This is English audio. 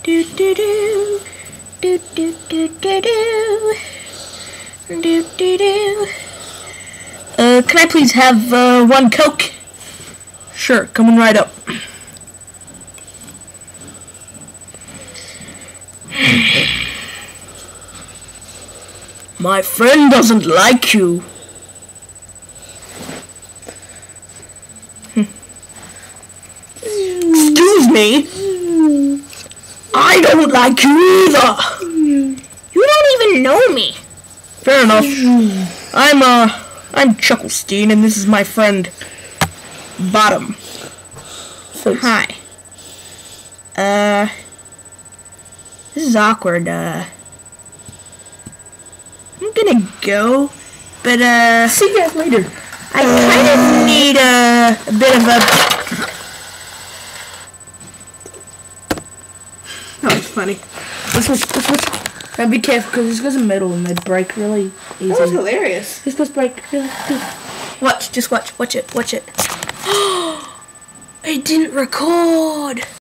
Do do do. Do do do do do. Do do do. Can I please have one Coke? Sure, coming right up. My friend doesn't like you. Excuse me. I don't like you either. You don't even know me. Fair enough. I'm Chucklestein, and this is my friend Bottom. Hi. This is awkward. I'm gonna go, but see you guys later. I kind of need a bit of a. Oh, it's funny. Let's switch. Now be careful, because this goes in the middle and they break really easy. That was hilarious. This supposed to break really good. Watch, just watch it. It didn't record.